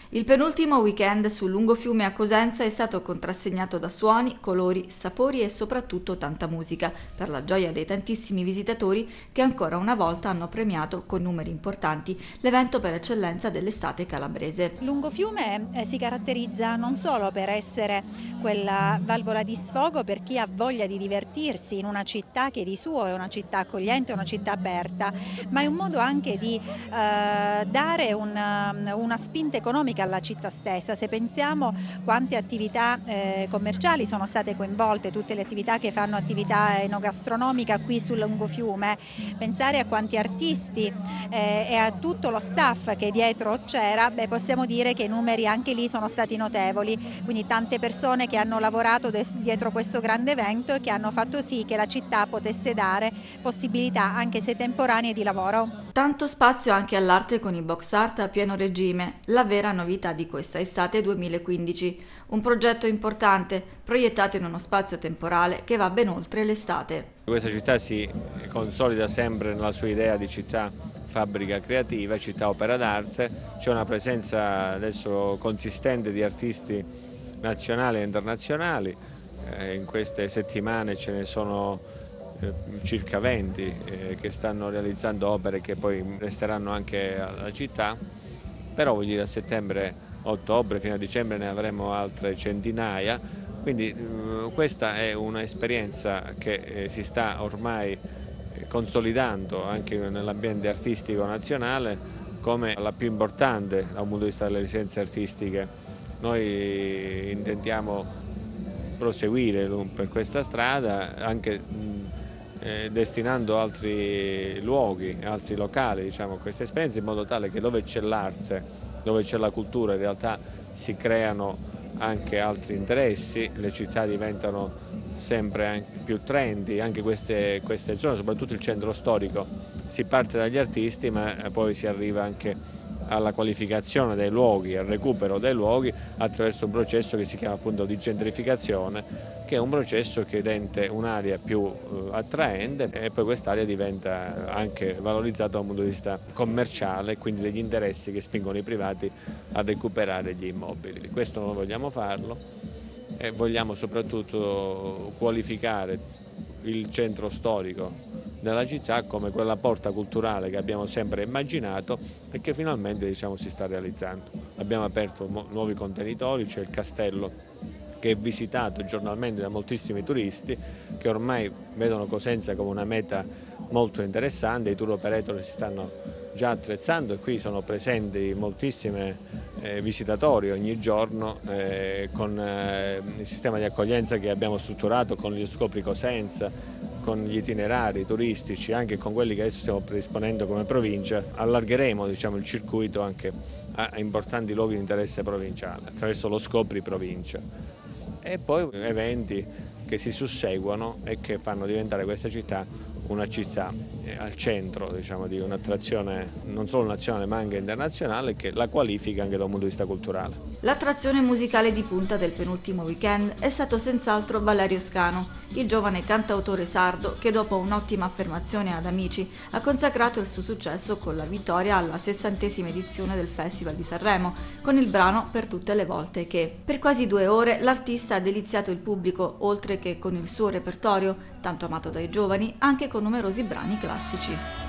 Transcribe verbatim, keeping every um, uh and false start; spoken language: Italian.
Il penultimo weekend sul lungofiume a Cosenza è stato contrassegnato da suoni, colori, sapori e soprattutto tanta musica, per la gioia dei tantissimi visitatori che ancora una volta hanno premiato con numeri importanti l'evento per eccellenza dell'estate calabrese. Lungofiume eh, si caratterizza non solo per essere quella valvola di sfogo per chi ha voglia di divertirsi in una città che di suo è una città accogliente, una città aperta, ma è un modo anche di eh, dare una, una spinta economica alla città stessa. Se pensiamo quante attività eh, commerciali sono state coinvolte, tutte le attività che fanno attività enogastronomica qui sul lungofiume, pensare a quanti artisti eh, e a tutto lo staff che dietro c'era, beh, possiamo dire che i numeri anche lì sono stati notevoli, quindi tante persone che hanno lavorato dietro questo grande evento e che hanno fatto sì che la città potesse dare possibilità anche se temporanee di lavoro. Tanto spazio anche all'arte con i box art a pieno regime, la vera novità di questa estate duemilaquindici, un progetto importante proiettato in uno spazio temporale che va ben oltre l'estate. Questa città si consolida sempre nella sua idea di città fabbrica creativa, città opera d'arte, c'è una presenza adesso consistente di artisti nazionali e internazionali, eh, in queste settimane ce ne sono circa venti eh, che stanno realizzando opere che poi resteranno anche alla città, però voglio dire a settembre, ottobre, fino a dicembre ne avremo altre centinaia, quindi eh, questa è un'esperienza che eh, si sta ormai consolidando anche nell'ambiente artistico nazionale come la più importante da un punto di vista delle residenze artistiche. Noi intendiamo proseguire per questa strada anche Eh, destinando altri luoghi, altri locali diciamo, a queste esperienze in modo tale che dove c'è l'arte, dove c'è la cultura in realtà si creano anche altri interessi, le città diventano sempre più trendy, anche queste, queste zone, soprattutto il centro storico, si parte dagli artisti ma poi si arriva anche alla qualificazione dei luoghi, al recupero dei luoghi attraverso un processo che si chiama appunto di gentrificazione, che è un processo che rende un'area più eh, attraente e poi quest'area diventa anche valorizzata da un punto di vista commerciale, quindi degli interessi che spingono i privati a recuperare gli immobili. Questo noi vogliamo farlo e vogliamo soprattutto qualificare il centro storico della città come quella porta culturale che abbiamo sempre immaginato e che finalmente diciamo, si sta realizzando. Abbiamo aperto nuovi contenitori, c'è il castello che è visitato giornalmente da moltissimi turisti che ormai vedono Cosenza come una meta molto interessante, i tour operator si stanno già attrezzando e qui sono presenti moltissimi eh, visitatori ogni giorno eh, con eh, il sistema di accoglienza che abbiamo strutturato con gli Scopri Cosenza, con gli itinerari turistici, anche con quelli che adesso stiamo predisponendo come provincia, allargheremo diciamo, il circuito anche a importanti luoghi di interesse provinciale attraverso lo Scopri Provincia e poi eventi che si susseguono e che fanno diventare questa città una città al centro diciamo, di un'attrazione non solo nazionale ma anche internazionale che la qualifica anche da un punto di vista culturale. L'attrazione musicale di punta del penultimo weekend è stato senz'altro Valerio Scano, il giovane cantautore sardo che dopo un'ottima affermazione ad Amici ha consacrato il suo successo con la vittoria alla sessantesima edizione del Festival di Sanremo con il brano Per tutte le volte che. Per quasi due ore l'artista ha deliziato il pubblico oltre che con il suo repertorio, tanto amato dai giovani, anche con numerosi brani classici.